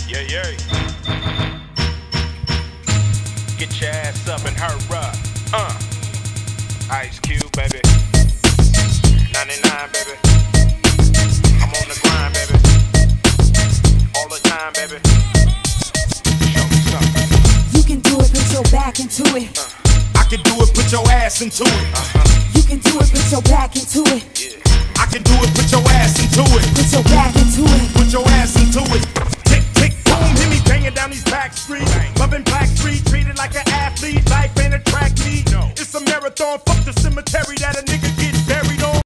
Yeah, yeah. Get your ass up and hurry up. Ice Cube, baby. 99, baby. I'm on the grind, baby. All the time, baby. Show me something. You can do it, put your back into it. I can do it, put your ass into it. You can do it, put your back into it. Yeah. I can do it, put your ass into it. Put your back into it. Put your ass into it. Tick, tick, boom, hit me banging down these back streets. Loving Black Street, treated like an athlete. Life ain't a track meet. No. It's a marathon, fuck the cemetery that'll